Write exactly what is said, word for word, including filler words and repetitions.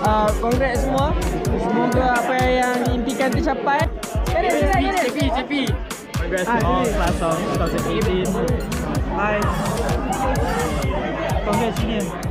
uh, congrats semua. Semoga apa yang diimpikan tercapai. J P, J P. Congrats to all class of twenty eighteen. Bye. Congrats, Smeal.